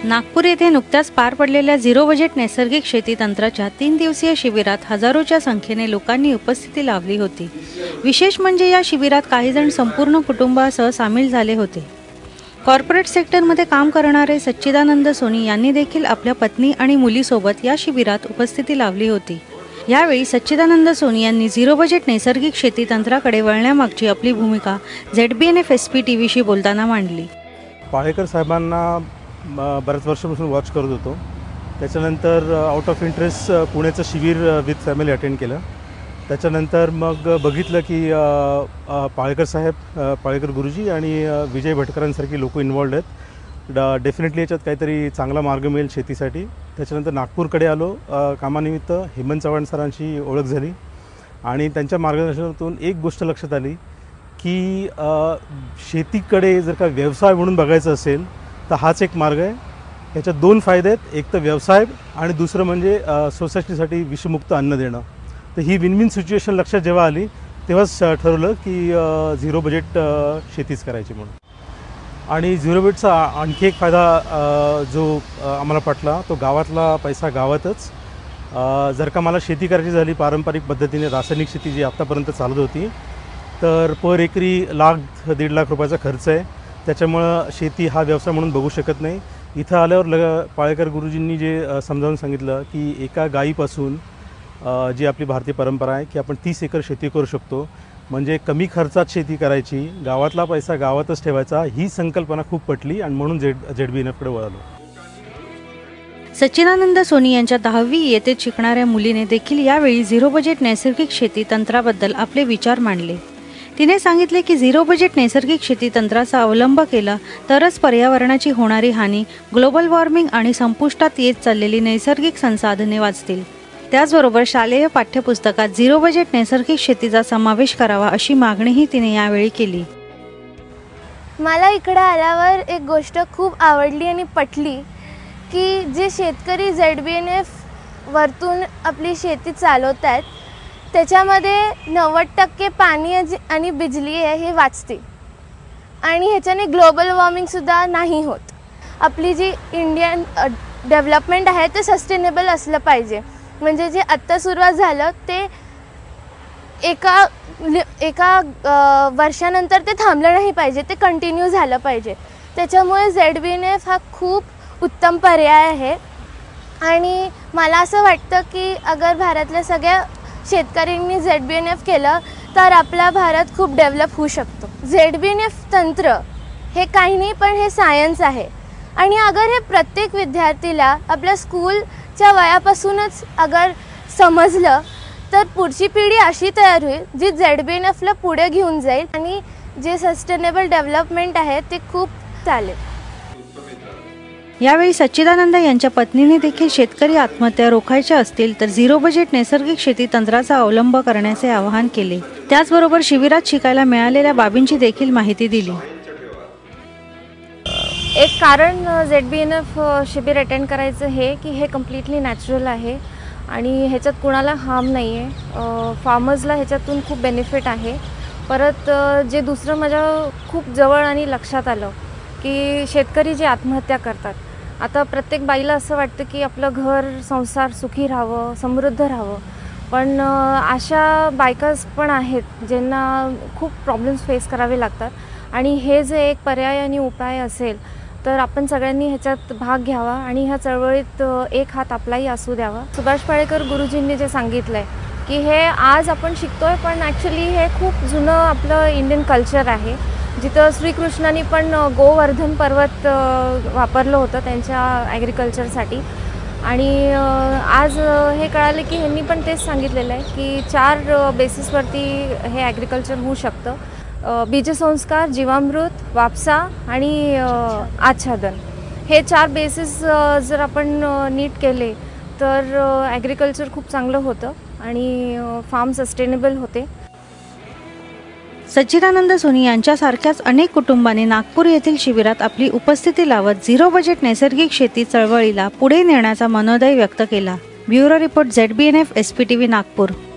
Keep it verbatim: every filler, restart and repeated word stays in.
नागपूर येथे नुकत्याच पार पडलेल्या झिरो बजेट नैसर्गिक शेती तंत्राच्या तीन दिवसीय शिबिरात हजारोच्या संख्येने लोकांनी उपस्थिती लावली होती। विशेष म्हणजे या शिबिरात काही जण संपूर्ण कुटुंबासह सामील झाले होते। कॉर्पोरेट सेक्टरमध्ये काम करणारे सच्चिदानंद सोनी यांनी देखील आपल्या पत्नी आणि मुलीसोबत या शिबिरात उपस्थिती लावली होती। यावेळी सच्चिदानंद सोनी यांनी झिरो बजेट नैसर्गिक शेती तंत्राकडे वळण्यामागची आपली भूमिका Z B N F S P टीव्हीशी बोलताना मांडली। पाळेकर साहेबांना बऱ्याच वर्षापासून वॉच करत होतो। त्याच्यानंतर आउट ऑफ इंटरेस्ट पुण्याचं शिबिर विथ फॅमिली अटेंड केलं। त्याच्यानंतर मग बघितलं की पाळेकर साहेब, पाळेकर गुरुजी आणि विजय भटकरांसारखी लोक इन्वॉल्ड आहेत। ड डेफिनेटली याच्यात काहीतरी चांगला मार्ग मिळेल शेतीसाठी। त्याच्यानंतर नागपूरकडे आलो कामानिमित्त। हेमंत चव्हाण सरांची ओळख झाली आणि त्यांच्या मार्गदर्शनातून एक गोष्ट लक्षात आली की शेतीकडे जर का व्यवसाय म्हणून बघायचं असेल तर हाच एक मार्ग आहे। याच्यात दोन फायदे आहेत, एक तर व्यवसाय आणि दुसरं म्हणजे सोसायटीसाठी विषमुक्त अन्न देणं। तर ही विन विन सिच्युएशन लक्षात जेव्हा आली तेव्हाच ठरवलं की झिरो बजेट शेतीच करायची म्हणून। आणि झिरो बजेटचा आणखी एक फायदा जो आम्हाला पटला तो गावातला पैसा गावातच। जर का मला शेती करायची झाली पारंपरिक पद्धतीने रासायनिक शेती जी आत्तापर्यंत चालत होती तर पर एकरी लाख दीड लाख रुपयाचा खर्च आहे। त्याच्यामुळं शेती हा व्यवसाय म्हणून बघू शकत नाही। इथं आल्यावर लग पाळेकर गुरुजींनी जे समजावून सांगितलं की एका गायीपासून जी आपली भारतीय परंपरा आहे की आपण तीस एकर शेती करू शकतो, म्हणजे कमी खर्चात शेती करायची, गावातला पैसा गावातच ठेवायचा, ही संकल्पना खूप पटली आणि म्हणून झेड झेड बी एन एफकडे वळालो। सच्चिदानंद सोनी यांच्या दहावी येथे शिकणाऱ्या मुलीने देखील यावेळी झिरो बजेट नैसर्गिक शेती तंत्राबद्दल आपले विचार मांडले। तिने सांगितले की झिरो बजेट नैसर्गिक शेती तंत्राचा अवलंब केला तरच पर्यावरणाची होणारी हानी, ग्लोबल वॉर्मिंग आणि संपुष्टात येत चाललेली नैसर्गिक संसाधने वाचतील। त्याचबरोबर शालेय पाठ्यपुस्तकात झिरो बजेट नैसर्गिक शेतीचा समावेश करावा अशी मागणीही तिने यावेळी केली। मला इकडे आल्यावर एक गोष्ट खूप आवडली आणि पटली की जे शेतकरी झेड बी एन एफ वरतून आपली शेती चालवत आहेत त्याच्यामध्ये नव्वद टक्के पाणी आणि बिजली आहे हे वाचते आणि ह्याच्याने ग्लोबल वॉर्मिंगसुद्धा नाही होत। आपली जी इंडियन डेव्हलपमेंट आहे ते सस्टेनेबल असलं पाहिजे, म्हणजे जे आत्ता सुरुवात झालं ते एका एका वर्षानंतर ते थांबलं नाही पाहिजे, ते कंटिन्यू झालं पाहिजे। त्याच्यामुळे झेड बी एन एफ हा खूप उत्तम पर्याय आहे आणि मला असं वाटतं की अगर भारतातल्या सगळ्या शेतकऱ्यांनी झेड बी एन एफ केलं तर आपला भारत खूप डेव्हलप होऊ शकतो। झेड बी एन एफ तंत्र हे काही नाही पण हे सायन्स आहे आणि अगर हे प्रत्येक विद्यार्थीला आपल्या स्कूलच्या वयापासूनच अगर समजलं तर पुढची पिढी अशी तयार होईल जी झेड बी एन एफला पुढे घेऊन जाईल आणि जे सस्टेनेबल डेव्हलपमेंट आहे ते खूप चालेल। यावेळी सच्चिदानंद यांच्या पत्नीने देखील शेतकरी आत्महत्या रोखायच्या असतील तर झिरो बजेट नैसर्गिक शेती तंत्राचा अवलंब करण्याचे आवाहन केले। त्याचबरोबर शिबिरात शिकायला मिळालेल्या बाबींची देखील माहिती दिली। एक कारण झेड बी एन एफ शिबिर अटेंड करायचं हे की हे कम्प्लिटली नॅचरल आहे आणि ह्याच्यात कुणाला हार्म नाही आहे। फार्मर्सला ह्याच्यातून खूप बेनिफिट आहे। परत जे दुसरं माझ्या खूप जवळ आणि लक्षात आलं की शेतकरी जे आत्महत्या करतात, आता प्रत्येक बाईला असं वाटतं की आपलं घर संसार सुखी राहावं, समृद्ध राहावं, पण अशा बायकाज पण आहेत ज्यांना खूप प्रॉब्लेम्स फेस करावे लागतात आणि हे जे एक पर्याय आणि उपाय असेल तर आपण सगळ्यांनी ह्याच्यात भाग घ्यावा आणि ह्या चळवळीत एक हात आपलाही असू द्यावा। सुभाष पाळेकर गुरुजींनी जे सांगितलं आहे की हे आज आपण शिकतोय पण ॲक्च्युली हे खूप जुनं आपलं इंडियन कल्चर आहे, जिथं श्रीकृष्णांनी पण गोवर्धन पर्वत वापरलं होतं त्यांच्या ॲग्रिकल्चरसाठी। आणि आज हे कळालं की ह्यांनी पण तेच सांगितलेलं आहे की चार बेसिसवरती हे ॲग्रिकल्चर होऊ शकतं, बीजसंस्कार, जीवामृत, वापसा आणि आच्छादन। हे चार बेसिस जर आपण नीट केले तर ॲग्रिकल्चर खूप चांगलं होतं आणि फार्म सस्टेनेबल होते। सच्चिदानंद सोनी यांच्यासारख्याच अनेक कुटुंबांनी नागपूर येथील शिबिरात आपली उपस्थिती लावत झिरो बजेट नैसर्गिक शेती चळवळीला पुढे नेण्याचा मनोदय व्यक्त केला। Bureau report Z B N F S P TV Nagpur.